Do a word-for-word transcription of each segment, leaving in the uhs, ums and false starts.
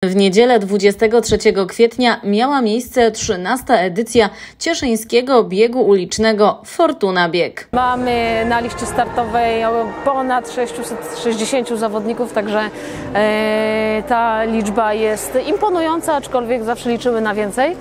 W niedzielę dwudziestego trzeciego kwietnia miała miejsce trzynasta edycja cieszyńskiego biegu ulicznego Fortuna Bieg. Mamy na liście startowej ponad sześćset sześćdziesięciu zawodników, także e, ta liczba jest imponująca, aczkolwiek zawsze liczymy na więcej.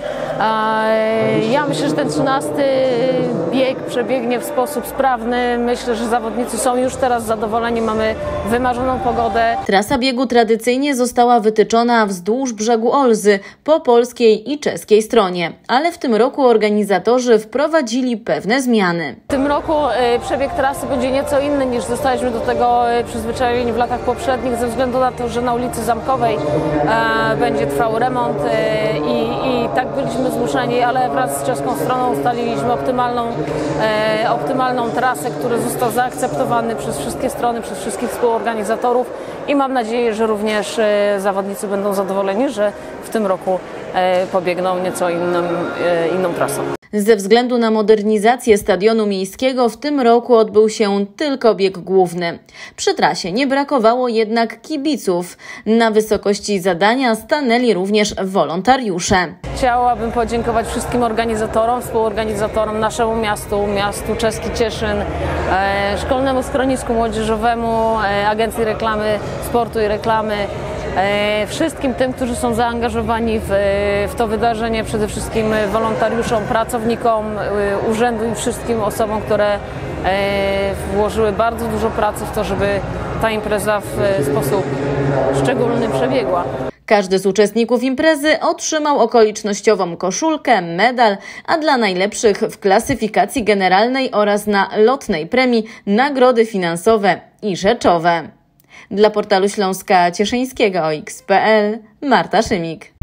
E, ja myślę, że ten trzynasty bieg przebiegnie w sposób sprawny. Myślę, że zawodnicy są już teraz zadowoleni, mamy wymarzoną pogodę. Trasa biegu tradycyjnie została wytyczona wzdłuż brzegu Olzy po polskiej i czeskiej stronie, ale w tym roku organizatorzy wprowadzili pewne zmiany. W tym roku e, przebieg trasy będzie nieco inny niż zostaliśmy do tego e, przyzwyczajeni w latach poprzednich, ze względu na to, że na ulicy Zamkowej e, będzie trwał remont e, i, i tak byliśmy zmuszeni, ale wraz z czeską stroną ustaliliśmy optymalną, e, optymalną trasę, który został zaakceptowany przez wszystkie strony, przez wszystkich współorganizatorów i mam nadzieję, że również e, zawodnicy będą zadowoleni, że w tym roku e, pobiegną nieco inną, e, inną trasą. Ze względu na modernizację stadionu miejskiego w tym roku odbył się tylko bieg główny. Przy trasie nie brakowało jednak kibiców. Na wysokości zadania stanęli również wolontariusze. Chciałabym podziękować wszystkim organizatorom, współorganizatorom, naszemu miastu, miastu Czeski Cieszyn, e, Szkolnemu Schronisku Młodzieżowemu, e, Agencji Reklamy, Sportu i Reklamy, e, wszystkim tym, którzy są zaangażowani w, w to wydarzenie, przede wszystkim wolontariuszom, pracownikom e, urzędu i wszystkim osobom, które e, włożyły bardzo dużo pracy w to, żeby ta impreza w sposób szczególny przebiegła. Każdy z uczestników imprezy otrzymał okolicznościową koszulkę, medal, a dla najlepszych w klasyfikacji generalnej oraz na lotnej premii nagrody finansowe i rzeczowe. Dla portalu Śląska Cieszyńskiego o x kropka p l Marta Szymik.